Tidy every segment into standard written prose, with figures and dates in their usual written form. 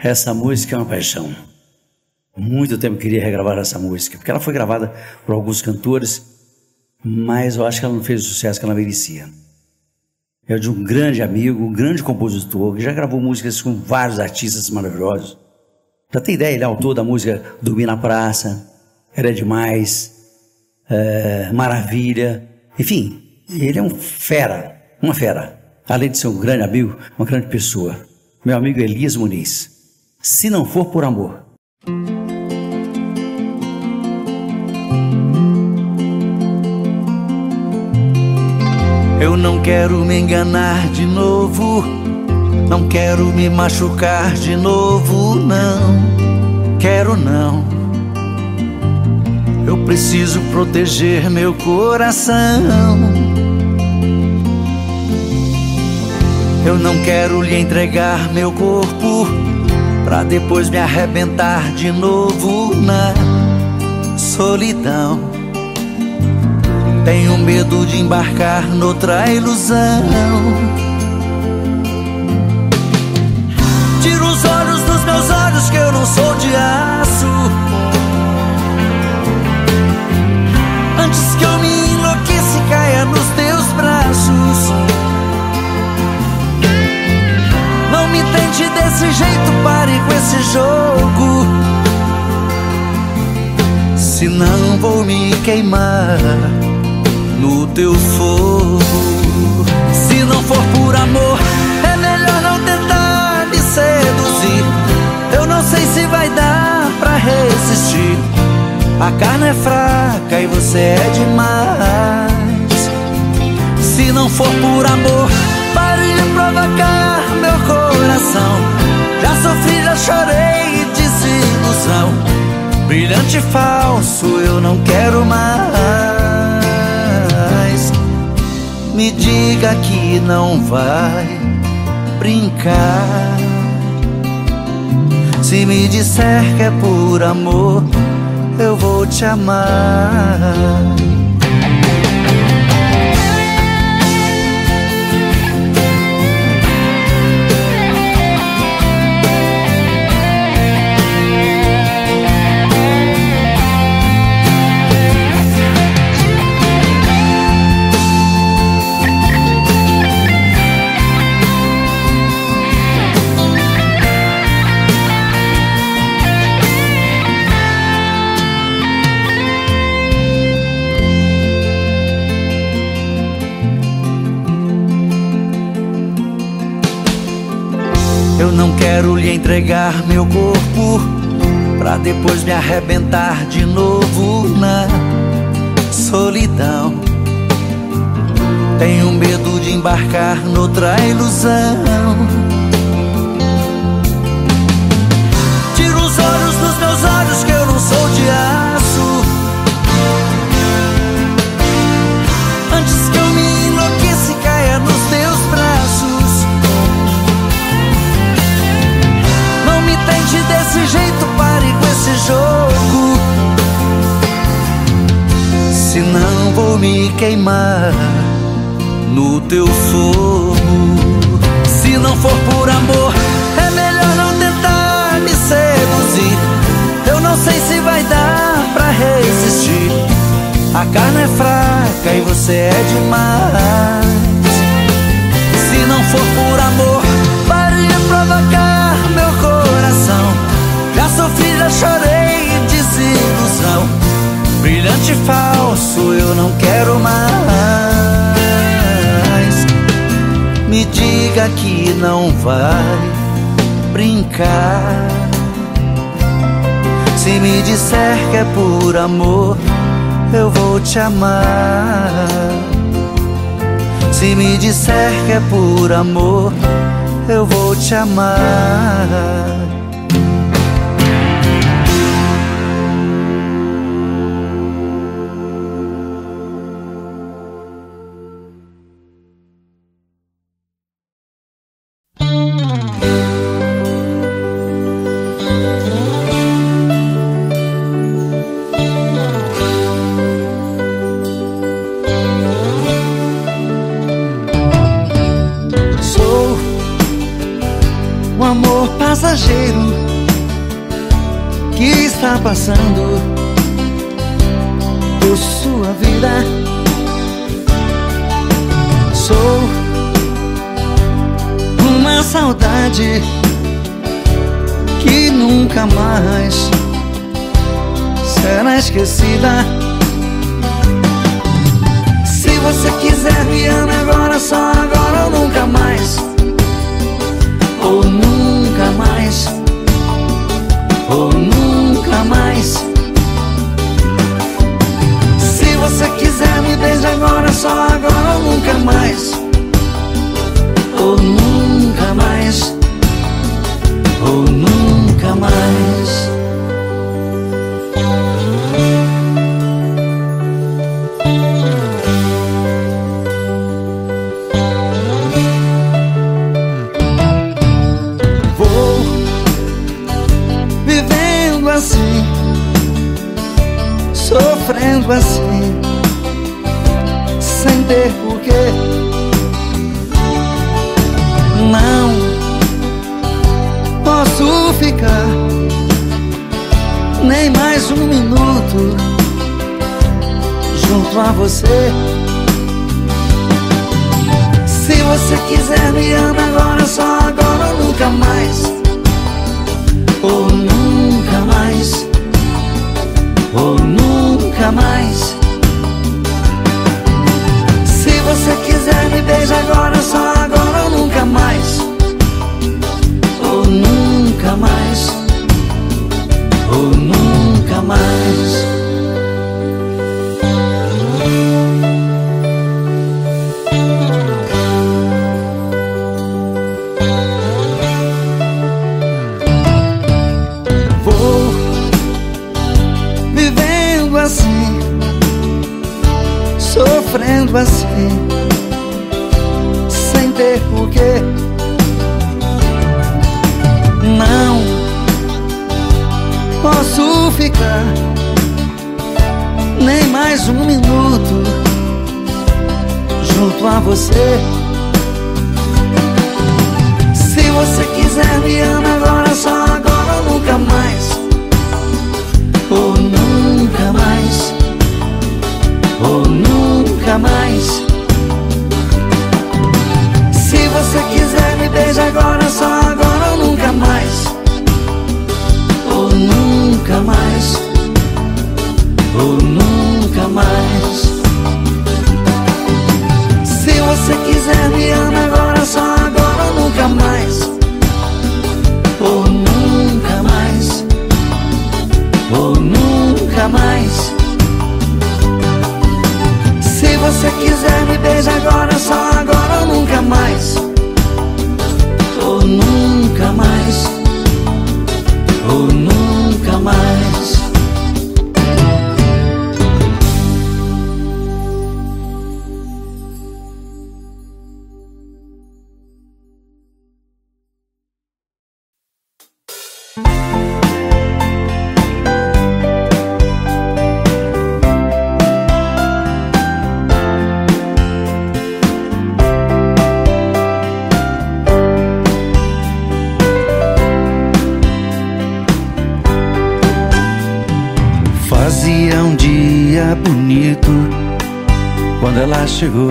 Essa música é uma paixão. Muito tempo eu queria regravar essa música, porque ela foi gravada por alguns cantores, mas eu acho que ela não fez o sucesso que ela merecia. É de um grande amigo, um grande compositor, que já gravou músicas com vários artistas maravilhosos. Já tem ideia, ele é autor da música Dormir na Praça, Era Demais, Maravilha, enfim, ele é um fera, uma fera. Além de ser um grande amigo, uma grande pessoa. Meu amigo Elias Muniz. Se não for por amor. Eu não quero me enganar de novo, não quero me machucar de novo, não, quero não. Eu preciso proteger meu coração. Eu não quero lhe entregar meu corpo pra depois me arrebentar de novo na solidão. Tenho medo de embarcar noutra ilusão. Tira os olhos dos meus olhos que eu não sou de aço, antes que eu me enlouqueça e caia nos teus braços. Não me tente desse jeito, pare com esse jogo, senão vou me queimar no teu fogo. Se não for por amor, é melhor não tentar me seduzir. Eu não sei se vai dar pra resistir. A carne é fraca e você é demais. Se não for por amor, pare de provocar meu coração. Já sofri, já chorei, desilusão. Brilhante falso, eu não quero mais. Me diga que não vai brincar. Se me disser que é por amor, eu vou te amar. Eu não quero lhe entregar meu corpo pra depois me arrebentar de novo na solidão. Tenho medo de embarcar noutra ilusão. Tira os olhos dos meus olhos que eu não sou de aço, antes que eu me enlouqueça e caia nos teus braços. Tente desse jeito, pare com esse jogo, senão vou me queimar no teu fogo. Se não for por amor, é melhor não tentar me seduzir. Eu não sei se vai dar pra resistir. A carne é fraca e você é demais. Se não for por amor, pare de provocar meu coração. Já sofri, já chorei, desilusão. Brilhante falso, eu não quero mais. Me diga que não vai brincar. Se me disser que é por amor, eu vou te amar. Se me disser que é por amor, eu vou te amar. que está passando por sua vida. Sou uma saudade que nunca mais será esquecida. Se você quiser, me ame agora, só agora ou nunca mais. Ou nunca mais. Ou nunca mais. Se você quiser, me beije agora, só agora ou nunca mais. Ou nunca mais. Ou nunca mais. Vou vivendo assim, sofrendo assim, sem ter porquê. Não posso ficar nem mais um minuto junto a você. Se você quiser, me ama agora, só agora ou nunca mais. Ou nunca mais. Ou nunca mais. Se você quiser, me beija agora, só agora ou nunca mais. Ou nunca mais. Ou nunca mais. Vou vivendo assim, sofrendo assim, sem ter porquê. Não posso ficar nem mais um minuto junto a você. Se você quiser, me ama agora, só agora ou nunca mais. Ou nunca mais. Ou nunca mais. Se você quiser, me beija agora, só agora ou nunca mais. Ou nunca mais. Ou nunca mais. Se você quiser, me ama agora, só agora ou nunca mais. Ou nunca mais. Ou nunca mais. Se você quiser, me beija agora, só agora ou nunca mais. Ou nunca mais. Ou nunca mais. Fazia um dia bonito quando ela chegou.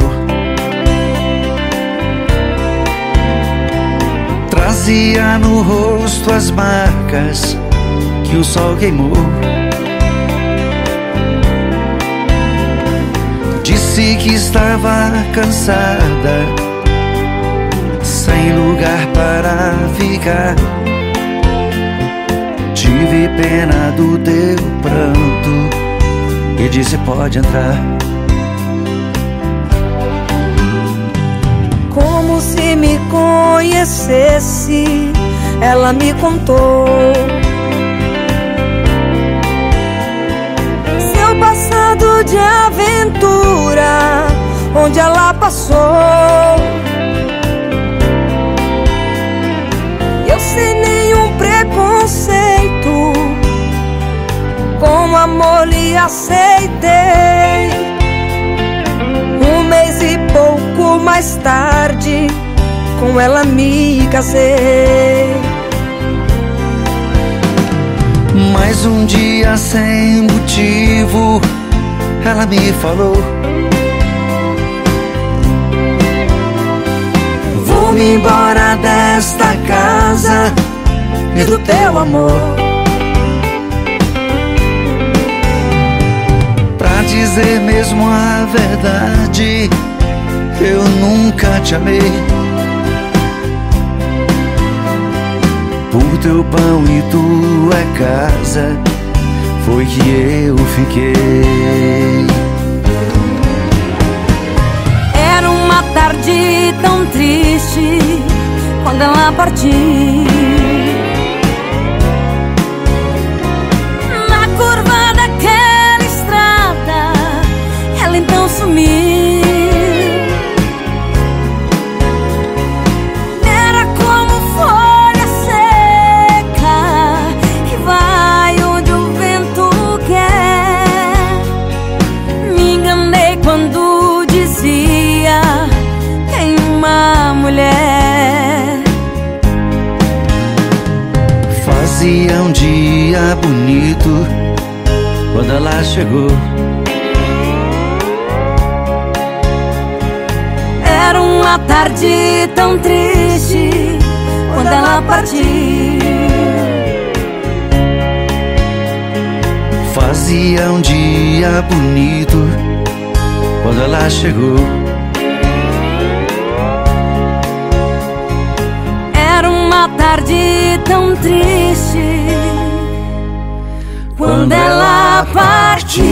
Trazia no rosto as marcas que o sol queimou. Disse que estava cansada, sem lugar para ficar. Tive pena do teu pranto e disse: pode entrar. Como se me conhecesse, ela me contou seu passado de aventura, onde ela passou. Eu sem nenhum preconceito, com amor lhe aceitei. Um mês e pouco mais tarde, com ela me casei. Mas um dia sem motivo ela me falou: vou-me embora desta casa e do teu amor. Pra dizer mesmo a verdade, eu nunca te amei. Por teu pão e tua casa foi que eu fiquei. Era uma tarde tão triste quando ela partiu. Na curva daquela estrada ela então sumiu. Era como folha seca que vai onde o vento quer. Me enganei quando dizia: tem uma mulher. Fazia um dia bonito quando ela chegou. Era uma tarde tão triste quando ela partiu. Fazia um dia bonito quando ela chegou. Era uma tarde tão triste quando ela partiu.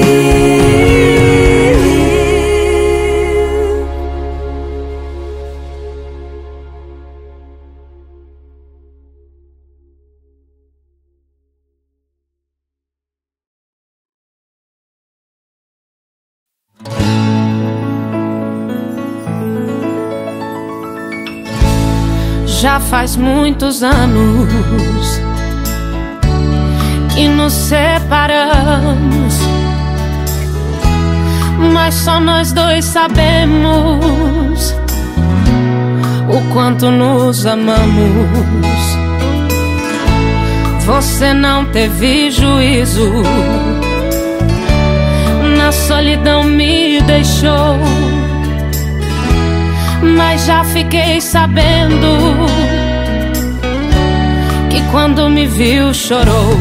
Já faz muitos anos que nos separamos, mas só nós dois sabemos o quanto nos amamos. Você não teve juízo, na solidão me deixou, mas já fiquei sabendo que quando me viu chorou.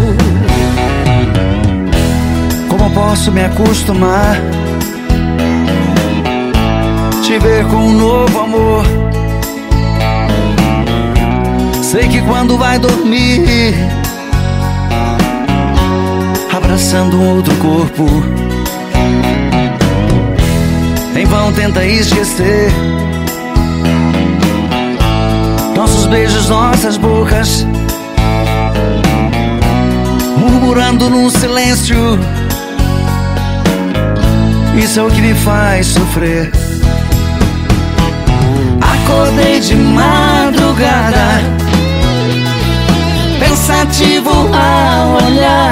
Como posso me acostumar te ver com um novo amor? Sei que quando vai dormir abraçando um outro corpo, em vão tenta esquecer nossos beijos, nossas bocas, murmurando num silêncio. Isso é o que me faz sofrer. Acordei de madrugada, pensativo ao olhar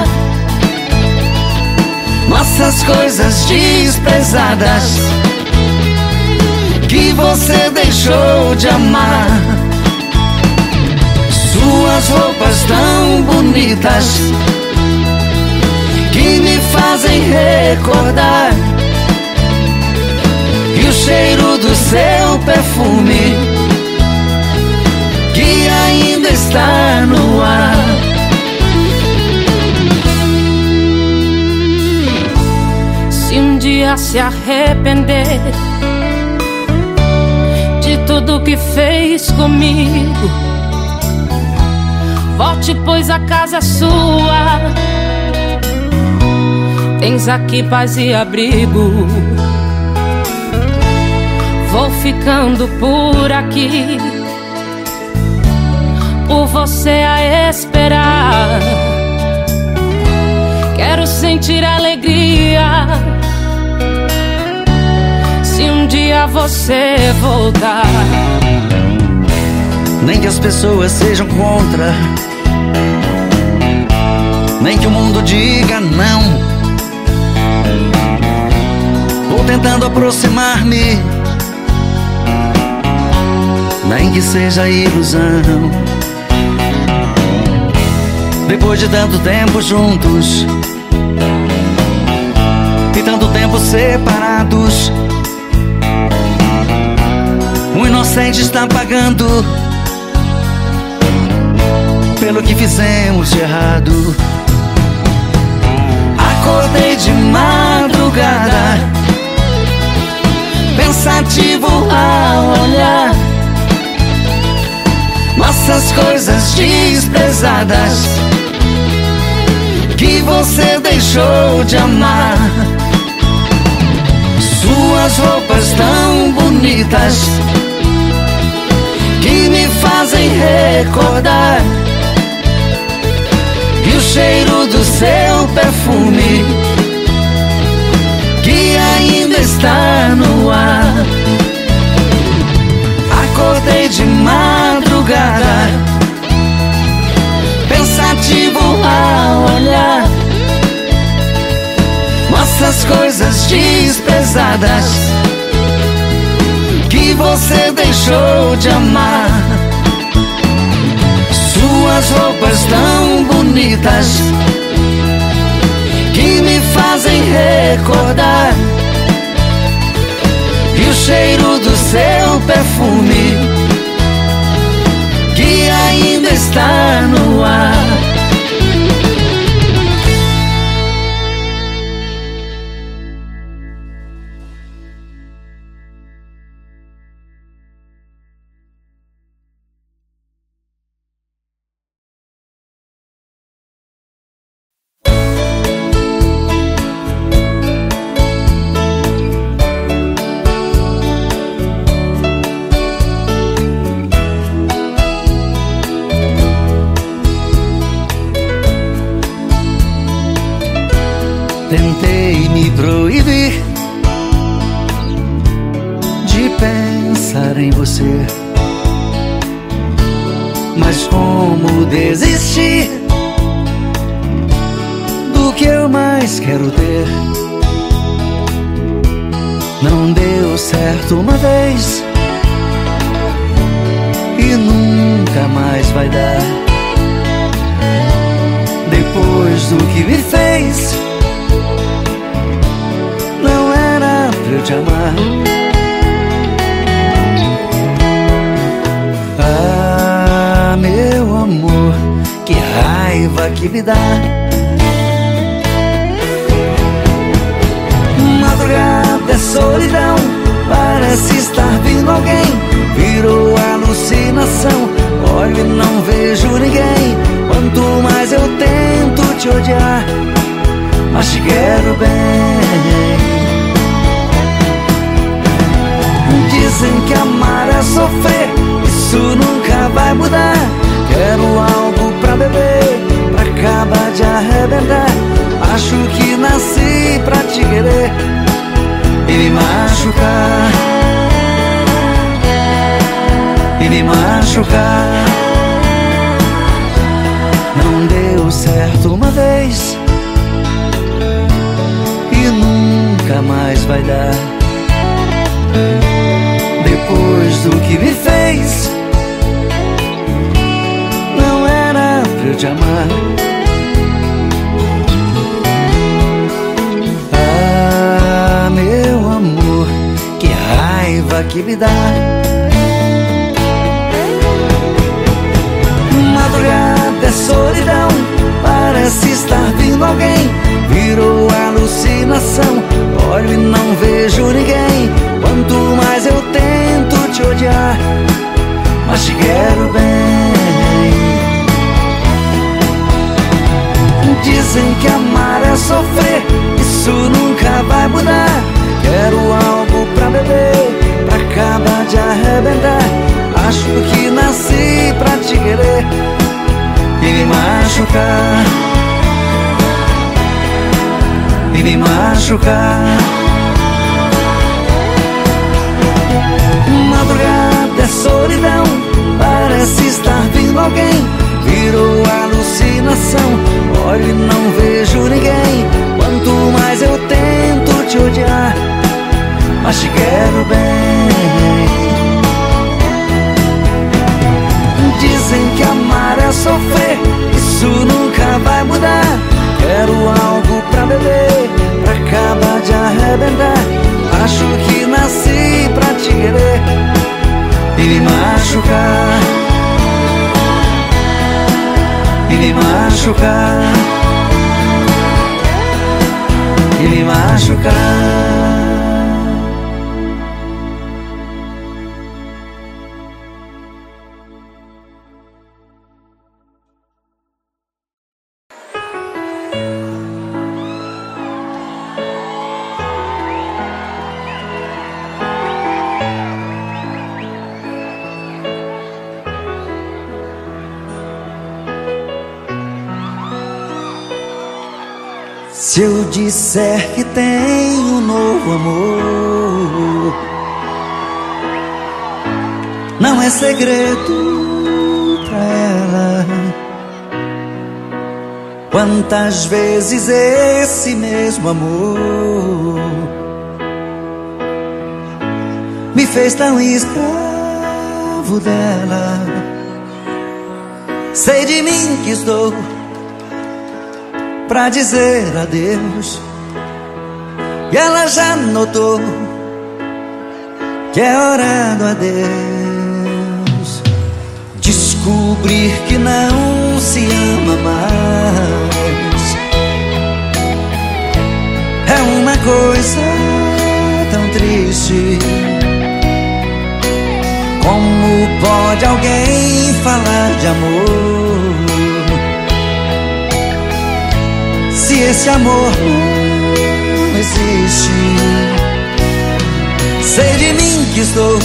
nossas coisas desprezadas que você deixou de amar. Suas roupas tão bonitas que me fazem recordar, e o cheiro do seu perfume que ainda está no ar. Se um dia se arrepender de tudo que fez comigo, volte, pois a casa é sua. Tens aqui paz e abrigo. Vou ficando por aqui, por você a esperar. Quero sentir alegria se um dia você voltar. Nem que as pessoas sejam contra, nem que o mundo diga não, vou tentando aproximar-me, nem que seja ilusão. Depois de tanto tempo juntos e tanto tempo separados, o inocente está pagando pelo que fizemos de errado. Acordei de madrugada, pensativo ao olhar nossas coisas desprezadas que você deixou de amar. Suas roupas tão bonitas que me fazem recordar, e o cheiro do seu perfume que ainda está no ar. Acordei de madrugada, pensativo ao olhar nossas coisas desprezadas que você deixou de amar. Suas roupas tão bonitas que me fazem recordar, e o cheiro do seu perfume que ainda está no ar. Tentei me proibir de pensar em você, mas como desistir do que eu mais quero ter? Não deu certo uma vez e nunca mais vai dar. Depois do que me fez, não era pra eu te amar. Ah, meu amor, que raiva que me dá. Madrugada é solidão, parece estar vindo alguém. Virou alucinação, olho e não vejo ninguém. Quanto mais eu tento te odiar, mas te quero bem. Dizem que amar é sofrer, isso nunca vai mudar. Quero algo pra beber, pra acabar de arrebentar. Acho que nasci pra te querer e me machucar, e me machucar. Não deu certo uma vez e nunca mais vai dar. Depois do que me fez, não era pra eu te amar. Ah, meu amor, que raiva que me dá. Madrugada é solidão, parece estar vindo alguém. Virou alucinação, olho e não vejo ninguém. Quanto mais eu tento te odiar, mas te quero bem. Dizem que amar é sofrer, isso nunca vai mudar. Quero algo pra beber, pra acabar de arrebentar. Acho que nasci pra te querer e me machucar, e me machucar. Madrugada é solidão, parece estar vindo alguém. Virou alucinação, olho e não vejo ninguém. Quanto mais eu tento te odiar, mas te quero bem. Dizem que amar é sofrer, isso nunca e me machucar, e me machucar. Se eu disser que tenho um novo amor, não é segredo pra ela. Quantas vezes esse mesmo amor me fez tão escravo dela. Sei de mim que estou pra dizer adeus, e ela já notou que é hora do adeus. Descobrir que não se ama mais é uma coisa tão triste. Como pode alguém falar de amor se esse amor não existe? Sei de mim que estou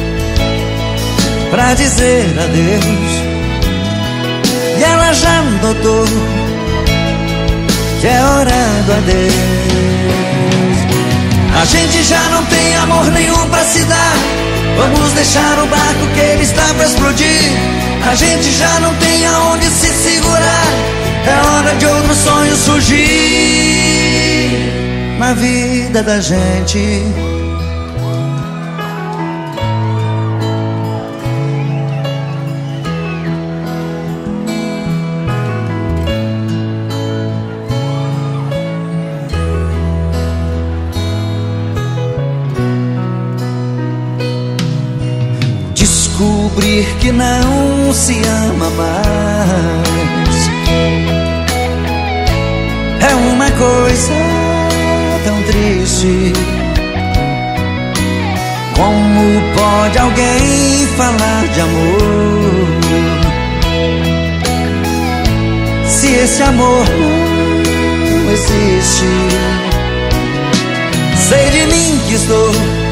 pra dizer adeus, e ela já notou que é hora do adeus. A gente já não tem amor nenhum pra se dar, vamos deixar o barco que ele está pra explodir. A gente já não tem aonde se segurar, é hora de outro sonho surgir na vida da gente. Descobrir que não se ama mais é uma coisa tão triste. Como pode alguém falar de amor se esse amor não existe? Sei de mim que estou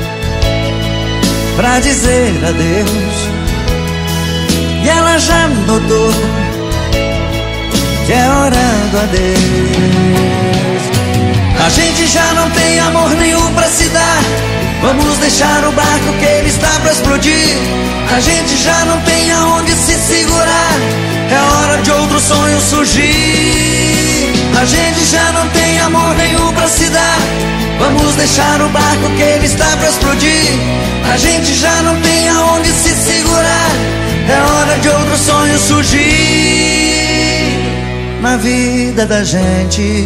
pra dizer adeus, e ela já notou que é hora do adeus. A gente já não tem amor nenhum pra se dar, vamos deixar o barco que ele está pra explodir. A gente já não tem aonde se segurar, é hora de outro sonho surgir. A gente já não tem amor nenhum pra se dar, vamos deixar o barco que ele está pra explodir. A gente já não tem aonde se segurar, é hora de outro sonho surgir na vida da gente.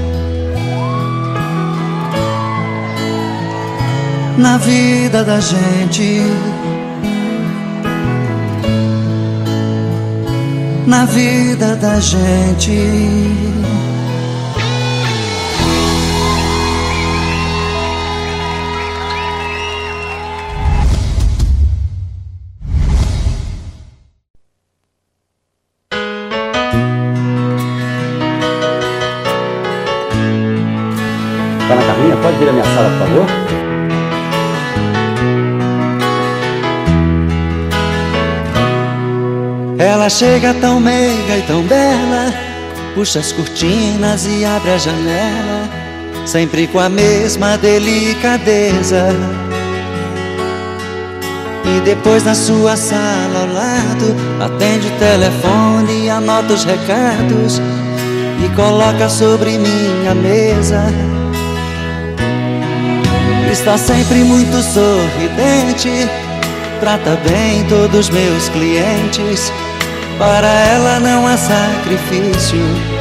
Na vida da gente. Na vida da gente. Dona Carminha, pode vir à minha sala, por favor? Ela chega tão meiga e tão bela, puxa as cortinas e abre a janela, sempre com a mesma delicadeza. E depois na sua sala ao lado, atende o telefone e anota os recados e coloca sobre minha mesa. Está sempre muito sorridente, trata bem todos os meus clientes, para ela não há sacrifício.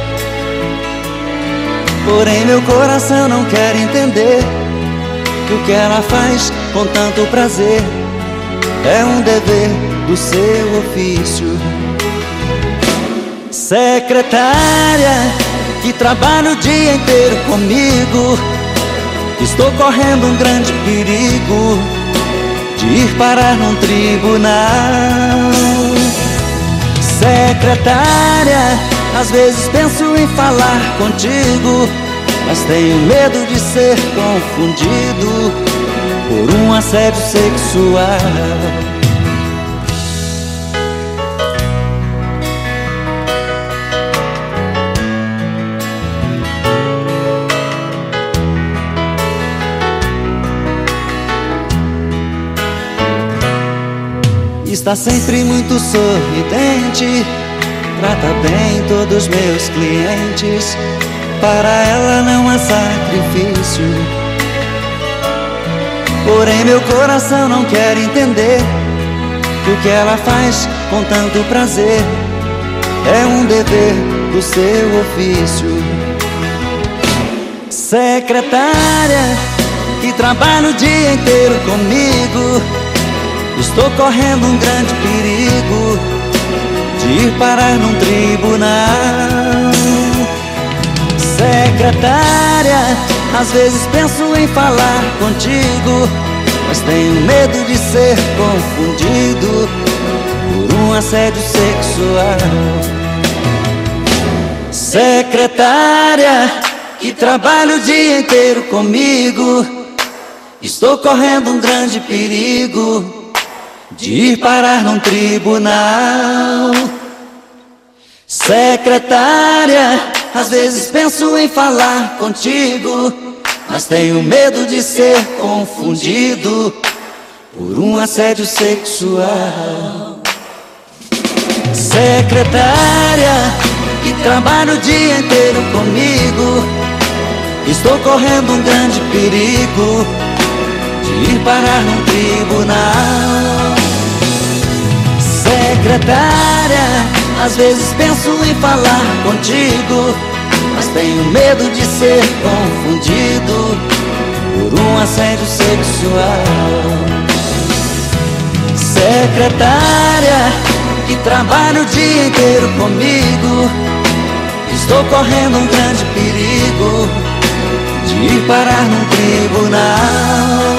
Porém meu coração não quer entender que o que ela faz com tanto prazer é um dever do seu ofício. Secretária, que trabalha o dia inteiro comigo, estou correndo um grande perigo de ir parar num tribunal. Secretária, às vezes penso em falar contigo, mas tenho medo de ser confundido por um assédio sexual. Está sempre muito sorridente, trata bem todos os meus clientes. Para ela não há sacrifício, porém meu coração não quer entender que o que ela faz com tanto prazer é um dever do seu ofício. Secretária, que trabalha o dia inteiro comigo, estou correndo um grande perigo de ir parar num tribunal. Secretária, às vezes penso em falar contigo, mas tenho medo de ser confundido por um assédio sexual. Secretária, que trabalha o dia inteiro comigo, estou correndo um grande perigo de ir parar num tribunal. Secretária, às vezes penso em falar contigo, mas tenho medo de ser confundido por um assédio sexual. Secretária, que trabalha o dia inteiro comigo, estou correndo um grande perigo de ir parar num tribunal. Secretária, às vezes penso em falar contigo, mas tenho medo de ser confundido por um assédio sexual. Secretária, que trabalha o dia inteiro comigo, estou correndo um grande perigo de ir parar num tribunal.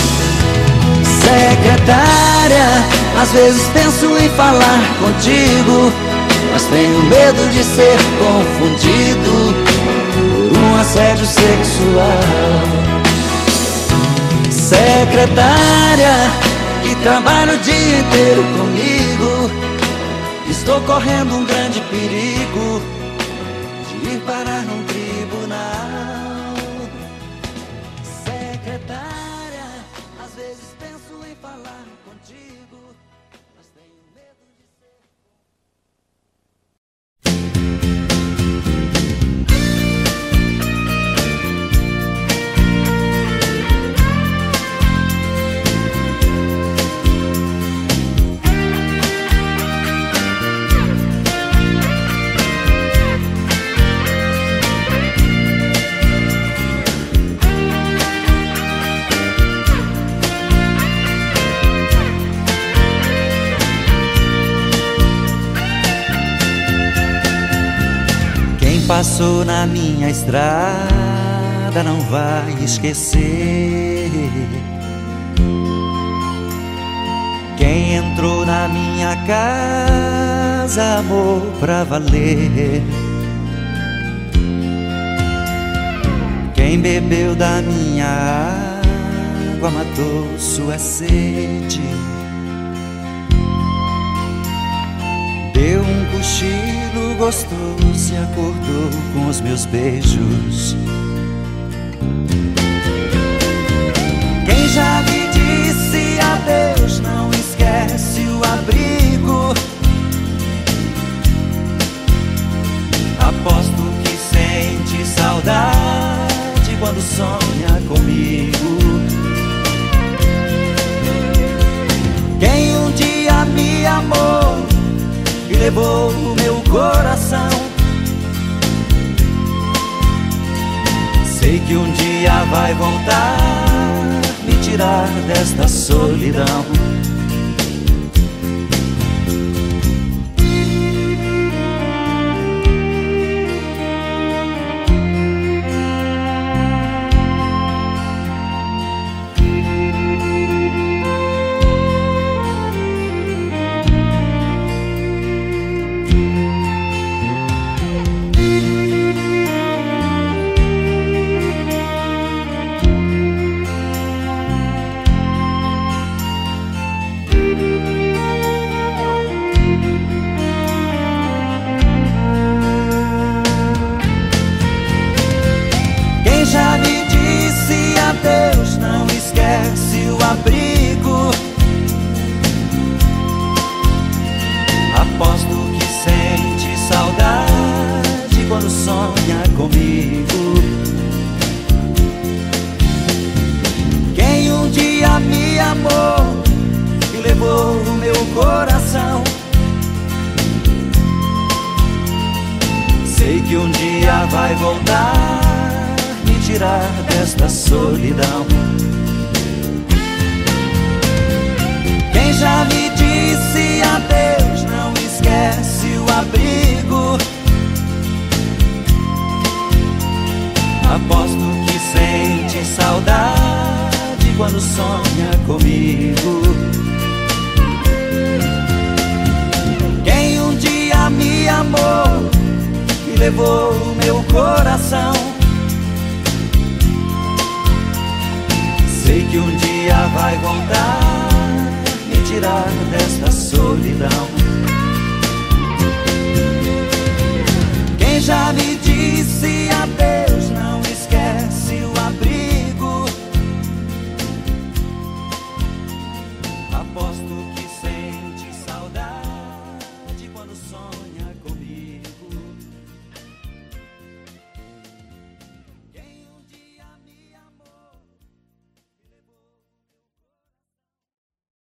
Secretária, às vezes penso em falar contigo, mas tenho medo de ser confundido por um assédio sexual. Secretária, que trabalha o dia inteiro comigo, estou correndo um grande perigo de ir parar num tribunal. Secretária, às vezes penso em falar contigo, mas tenho medo de ser... Passou na minha estrada não vai esquecer. Quem entrou na minha casa amou pra valer. Quem bebeu da minha água matou sua sede. Deu um cochilo gostoso e acordou com os meus beijos. Quem já me disse adeus não esquece o abrigo. Aposto que sente saudade quando sonha comigo. Quem um dia me amou e levou o meu coração, sei que um dia vai voltar, me tirar desta solidão. quando sonha comigo. Quem um dia me amou e levou o meu coração, sei que um dia vai voltar, me tirar desta solidão. Quem já me disse adeus não esquece o abrigo. Aposto que sente saudade quando sonha comigo. Quem um dia me amou e levou o meu coração, sei que um dia vai voltar, me tirar desta solidão. Quem já me disse